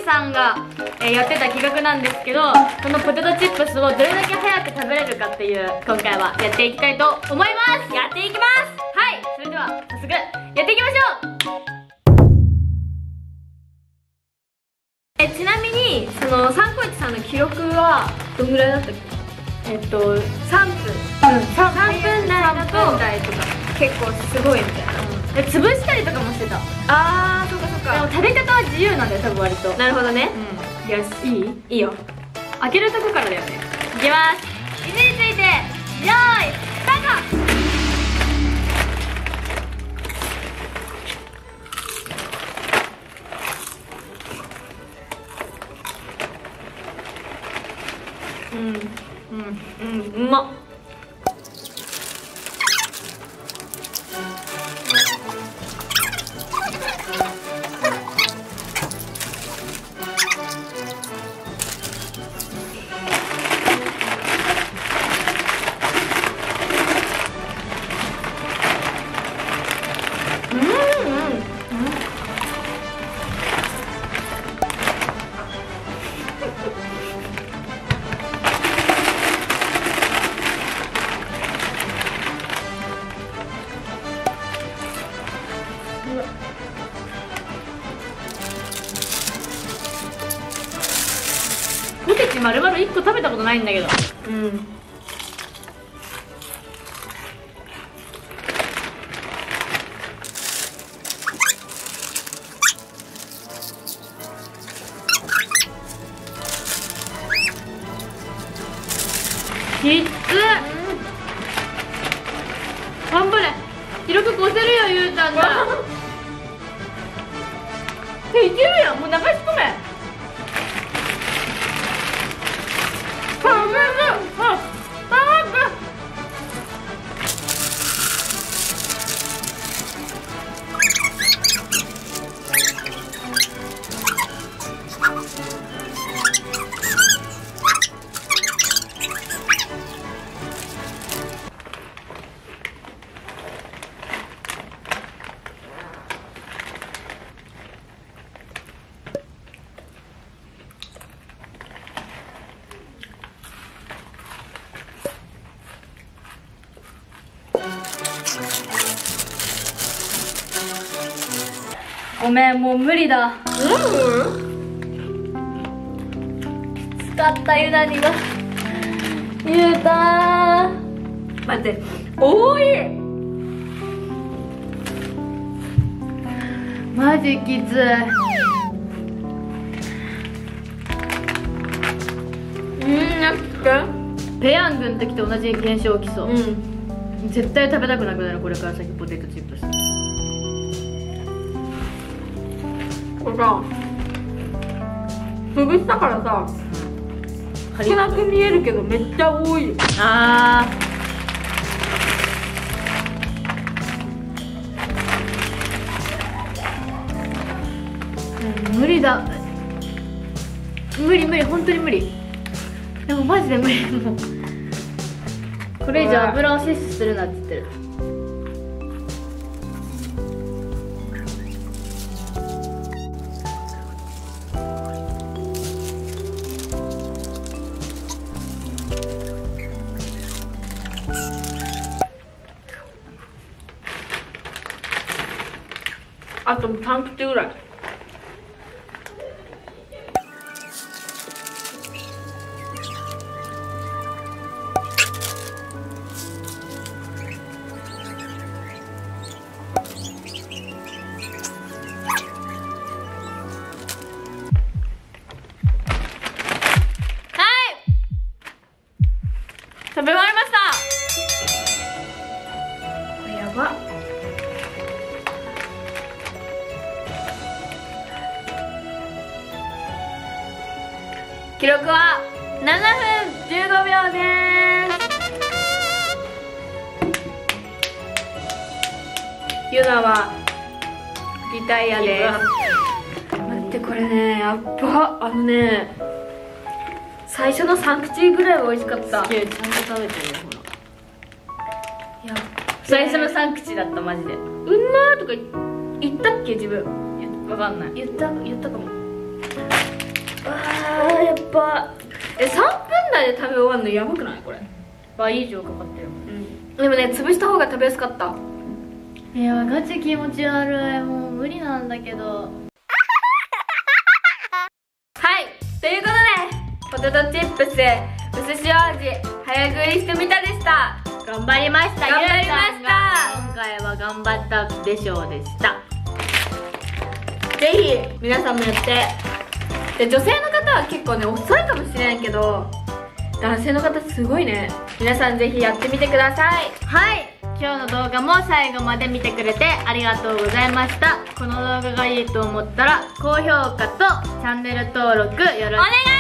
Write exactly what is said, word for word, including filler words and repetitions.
さんが、えー、やってた企画なんですけど、このポテトチップスをどれだけ早く食べれるかっていう、今回はやっていきたいと思います。やっていきます。はい、それでは早速やっていきましょう。えちなみにそのサンコイチさんの記録はどんぐらいだったっけ？えっとさんぷん、うん、さんぷん台だとさんぷん台とか結構すごいみたいな、うん、で潰したりとかもしてた。あー、そっかそっか。でも食べ方は自由なんだよ多分割と。なるほどね、うん、よし、いい？いいよ。開けるとこからだよね。いきます。位置についてよーいスタート。うんうんうん、うまっ。ポテチ丸々いっこ食べたことないんだけど。うん。きっつ。頑張れ。記録越せるよ、ゆうたんだ。え、いけるやん。もう流し込め。ごめん、もう無理だ。うん、きつかった、ゆなにが。ゆうたー、待って、多い。マジきつい。うん、なんかペヤングの時と同じ現象起きそう。うん、絶対食べたくなくなる、これから先ポテトチップス。これさ、潰したからさ、少なく見えるけどめっちゃ多い。あー、うん、無理だ。無理無理、本当に無理。でもマジで無理。もうこれ以上油を摂取するなって言ってる。あとさん口ぐらい。食べ終わりました。これやば。記録はななふんじゅうごびょうです。ゆなはリタイアです。待って、これね、やっば。あのね、最初のさん口ぐらいは美味しかった。ちゃんと食べてるよ、ほら。いや、最初のさん口だった、マジで。うんまーとか言ったっけ、自分。わかんない。言った、言ったかも。 あーやっぱえさんぷん台で食べ終わるのやばくないこれ。 倍以上かかってる。 うんでもね潰した方が食べやすかった。 いやガチ気持ち悪い、もう無理なんだけど。 はいということでポテトチップス薄塩味早食いしてみたでした。 頑張りました。 頑張りました。 ゆうちゃんが今回は頑張ったでしょうでした。 ぜひ皆さんもやって。で女性の方は結構ね遅いかもしれないけど男性の方すごいね。皆さんぜひやってみてください。 はい、今日の動画も最後まで見てくれてありがとうございました。この動画がいいと思ったら高評価とチャンネル登録よろしくお願いします。